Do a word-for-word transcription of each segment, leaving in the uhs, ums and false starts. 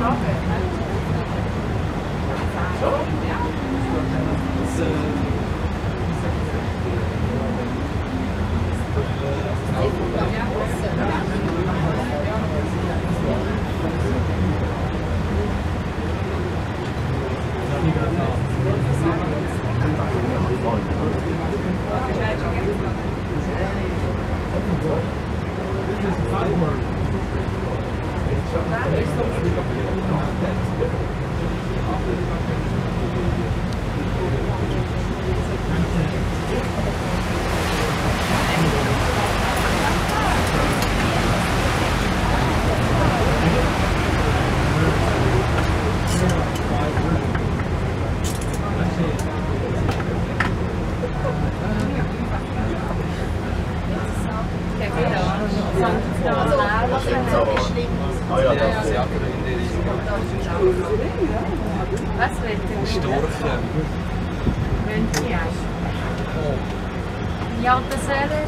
Was willst du? Storchen. Wenn sie ja, das wäre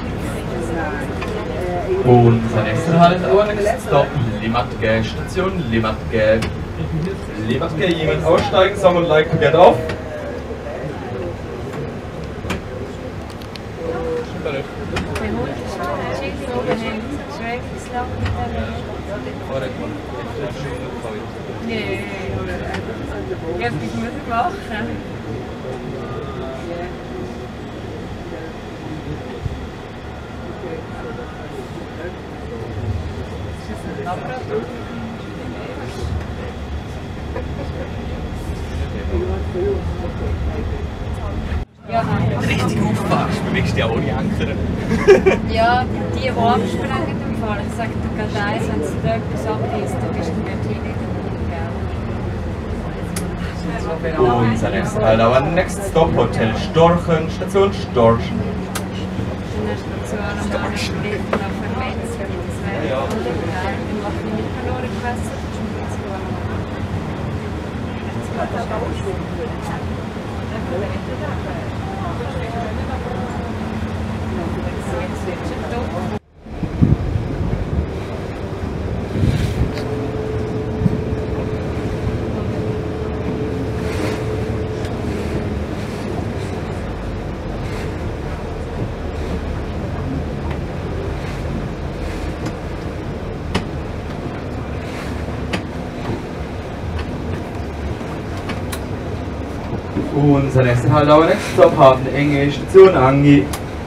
Unser nächster Halt allerdings Stop Limatge Station Limatge. Limatge, jemand aussteigen, someone like to get off. der Hund ist schön so behängt, schräg ins Land mit der Nee, ich hab dich müssen machen. Ja, Richtig aufpasst, bewegst dich auch ohne Anker. ja, die, die abspringen im Fall. Ich sage dir gerade eins, wenn es da etwas abreißt, dann bist du dort hin. Unser nächster Halt, aber next Stop Hotel Storchen, Station Storchen. In der Station am Abschnitt noch verletzt, das wäre ja geil. Ich mache mich nicht verloren, ich weiß nicht, was ich jetzt geht aber auch schon. Jetzt wird schon doof. Unser nächster Halt, aber next Stop Hafen Enge Station Angi.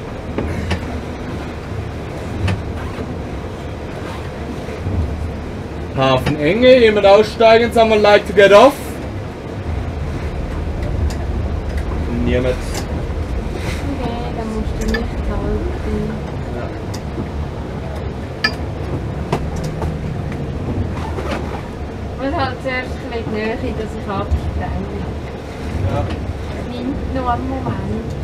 Hafen Enge, jemand aussteigen, someone like to get off? Niemand. Nee, da musst du nicht halten. Und halt zuerst ein bisschen näher, dass ich absteige. Ja. Nimmt noch einen Moment.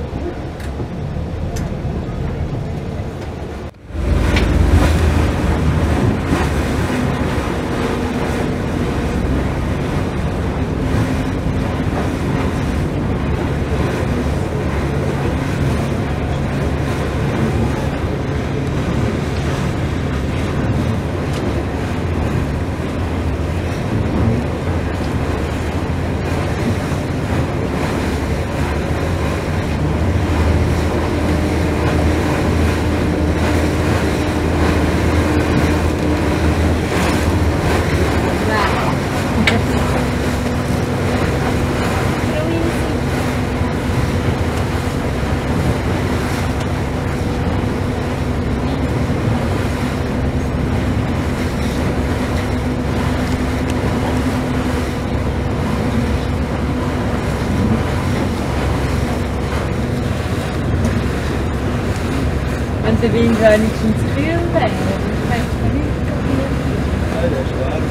Wenn der Wind wenigstens kühl wäre, dann könnte man nicht probieren. Ja, der ist schwarz.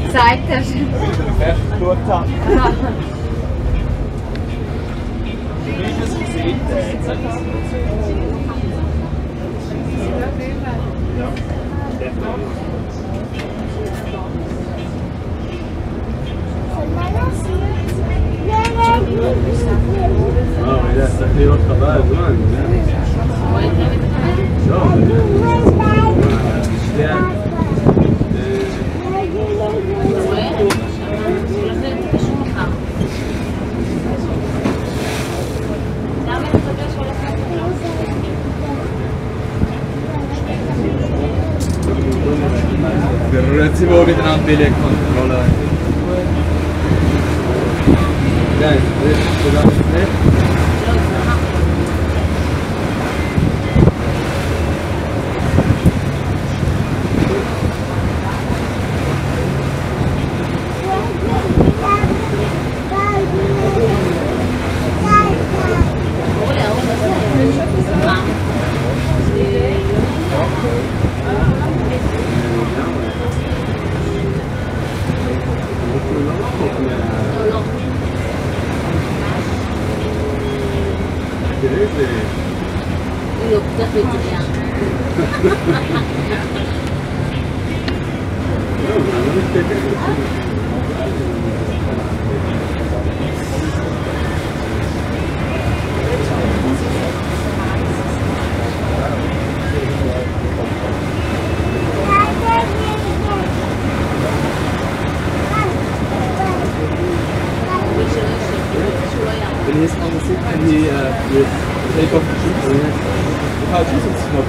gesagt hast. Fest geschaut habe. Wie ist es gesehen? Ja. Ah, mais là, ça fait au travail, ouais. Per un attimo miteinander billig Kontrolle. Ja, das ist nicht. Được rất là chị ạ. Wenn jetzt mal sieht, wenn die jetzt take off the shoes, how do you smoke?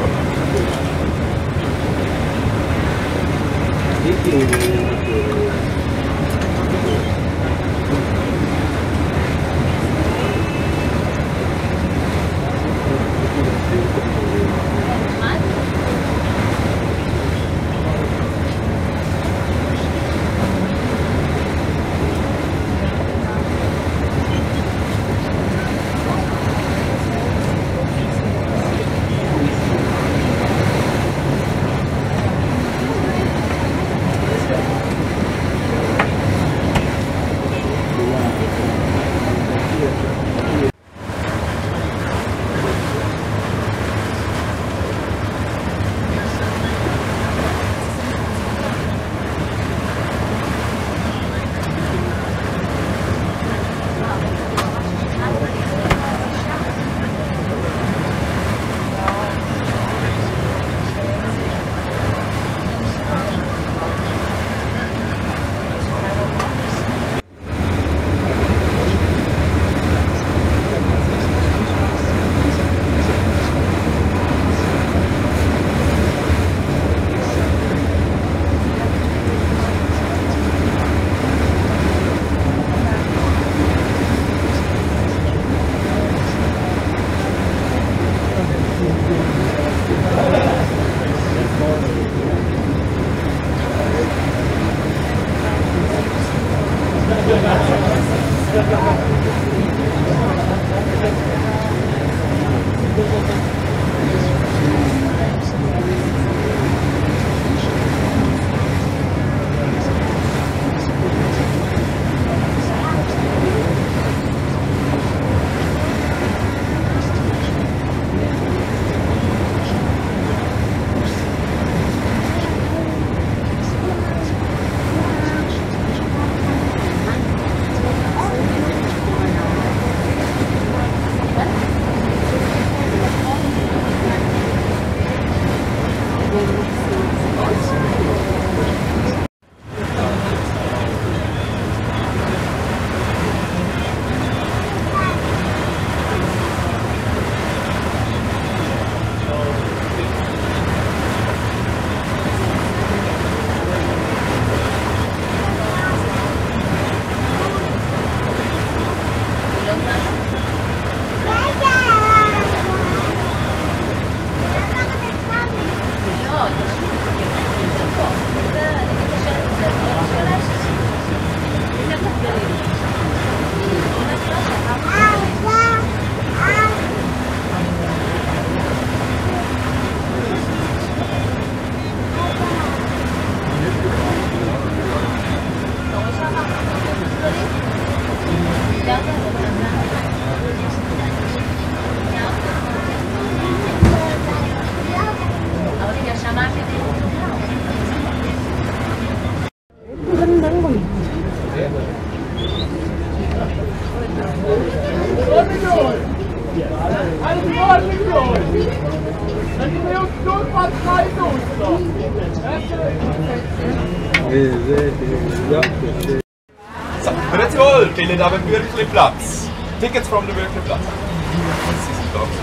So, grüezi wohl, bildet aber wirklich Platz. Tickets from the wirklich Platz. Sie sind da.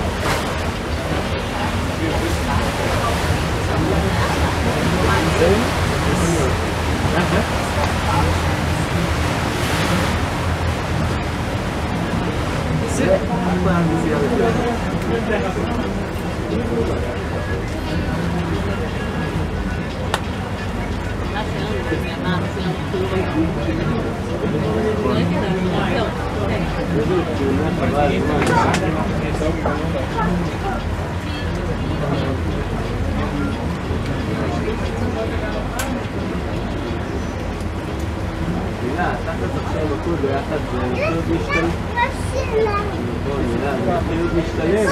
מילה, תחת עכשיו הכל ביחד זה כאילו משתלם. מילה, זה כאילו משתלם.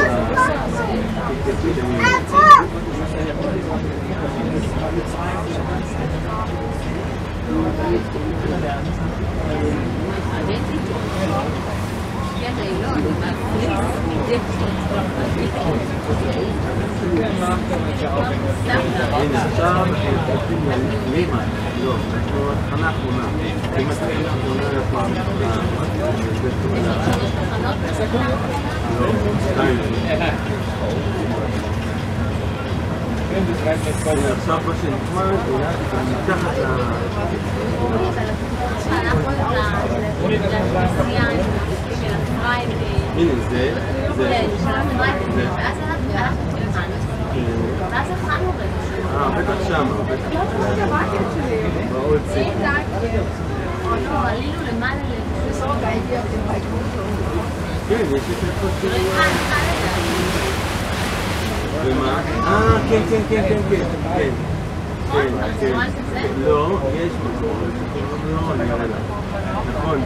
הנה, עכשיו רוצים לימה, לא, אנחנו התחנה האחרונה. אם התחנה האחרונה לפעם, לא, שתיים. עכשיו מה שנקמד, זה מתחת ל... הנה, זה, זה... ואז התחלנו רגע. אה, בטח שם, בטח. בעוד ציפי. לא, עלינו למעלה לבסור. כן, יש את זה. ומה? אה, כן, כן, כן, כן, כן. כן. כן, כן. לא, יש מקום. לא, נראה לה. נכון.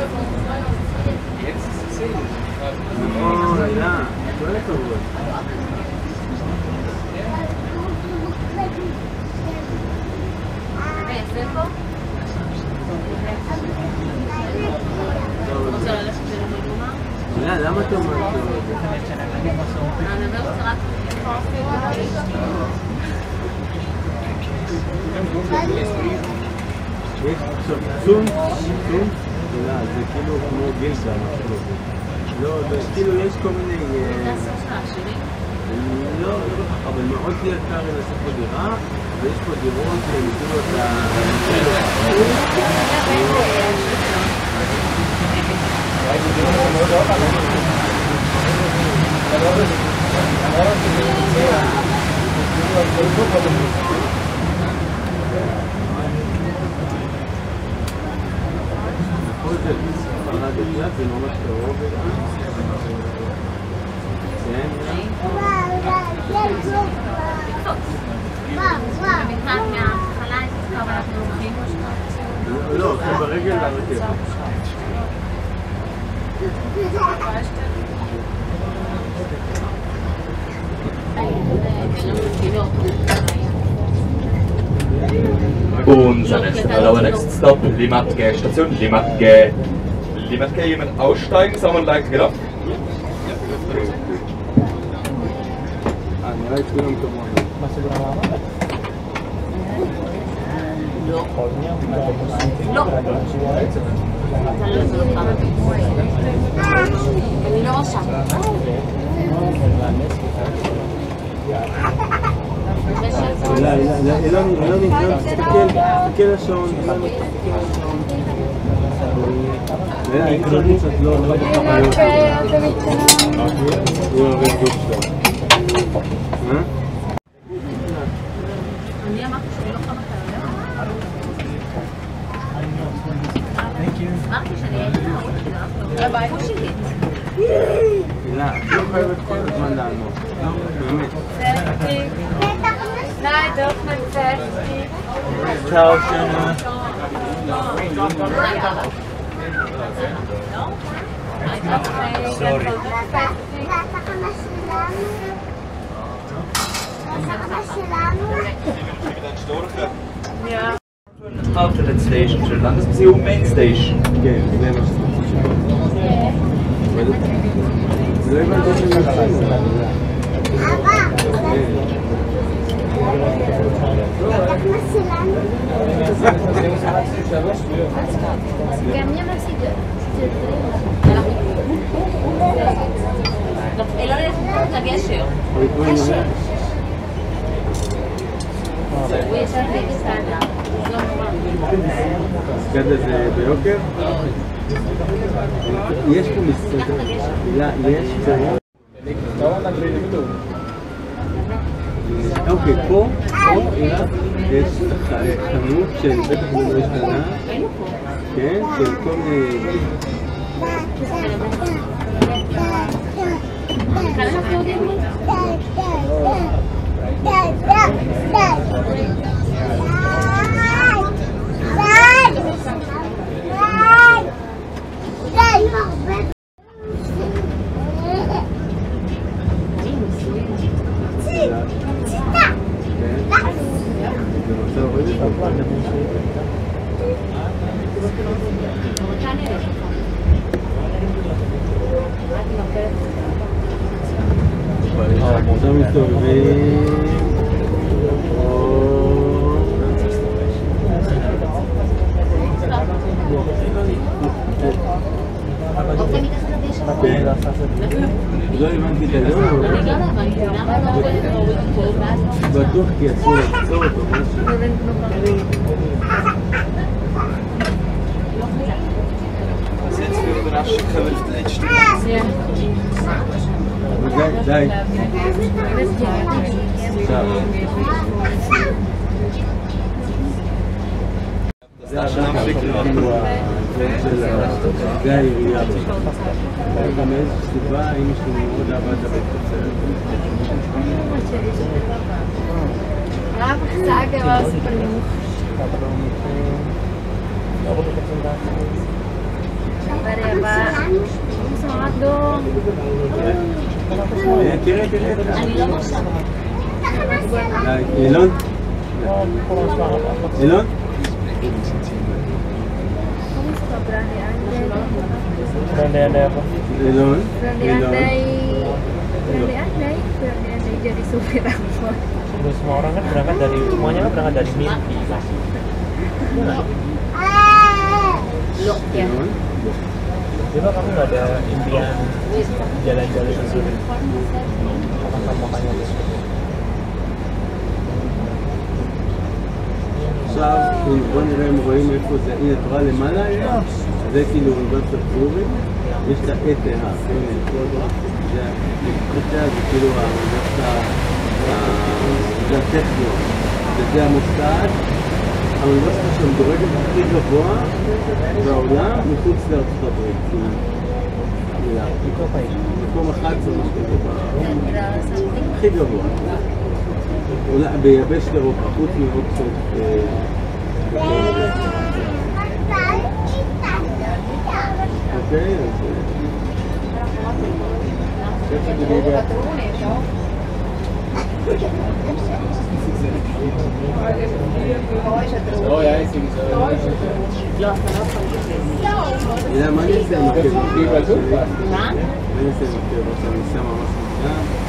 נכון, לא. לא לקרוא. למה אתה אומר את זה? אני אומרת רק יש עכשיו צום, צום, זה כאילו כמו גילדה, לא, כאילו יש כל מיני... לא, אבל מאוד יקר לנסות פה דירה, ויש פה דירות שניתנו את ה... זה ממש קרוב כן? מבחינת מההתחלה את זה אבל אנחנו לוקחים משהו לא, זה ברגל לרכבת Unser nächster, our next stop, Limatge Station, Limatge. Limatge, jemand aussteigen, someone like to get up? אה, נראה לי כולם כמונו. מה סגרה למה? לא. לא. אני לא עושה. לא, אילון, אילון, אילון, תסתכל, תסתכל לשעון, אילון, תסתכל לשעון. אילון, אילון, קצת לא, לא בחביות. הוא עובד גוף שלו. אה? אני אמרתי שאני לא חמת עליו. אמרתי שאני הייתי מאוד, אבל הוא שיגית. לא, לא חייבת כל הזמן לענות. לא, באמת. Nein, darf man fertig. צ'או שנה. Sorry. Alternate Station של Landesmuseum Main Station. כן, זה מה שזה. לא הבנתי שמנסים. Gamnya masih אלון את הגשר. גשר. הוא ישר בגסדה. הסגדה זה ביוקר? יש פה מסעדה. יש פה... אוקיי, פה, פה, יש חנות של בטח לא השתנה, כן, של כל מיני... עכשיו מסתובבים לא הבנתי את היום בטוח כי אסור לעצור אותו משהו די, די. זה השנה כאילו של גיא העירייה. גם מאיזושהי סיבה, אמא שלי מאוד אהבה את הבית קצר. Kenapa sakit was penuh? Sabar ya Pak. Semangat dong. תראה, תראה. אני לא מרשה. אילון? אילון? Kamu suka berandai-andai? Berandai-andai apa? אילון? Berandai-andai, berandai-andai, berandai-andai jadi supir angkot. Udah semua orang kan berangkat dari semuanya kan berangkat dari mimpi. Loh ya. Coba kamu nggak ada impian jalan-jalan sendiri? Makan-makannya עכשיו, בוא נראה אם רואים איפה זה, הנה, את רואה למעלה, זה כאילו אוניברסיטת פורי, יש את ה-E T H, הנה, זה ה-E T H זה כאילו האוניברסיטה, זה הטכניון, וזה המוסד, האוניברסיטה שמדורגת הכי גבוה בעולם מחוץ לארצות הברית. מקום אחד עשר משהו הכי גבוה. ביבש אירופה, חוץ מאופציות... אוקיי, אז... אלא, מה אני אעשה עם הקבע? מה? אני אעשה עם הקבע, שאני אעשה ממש מוקדם.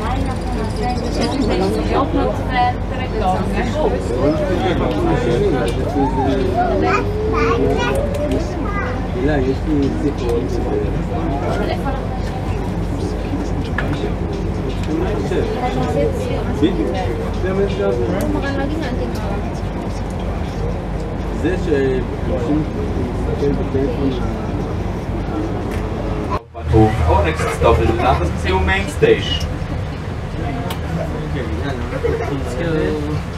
הילה, יש לי סיפור בדיוק, זה מה שגר זה שאנשים מסתכל בטלפון Our next stop is Landesmuseum Main Station. Okay, yeah, no, let's go.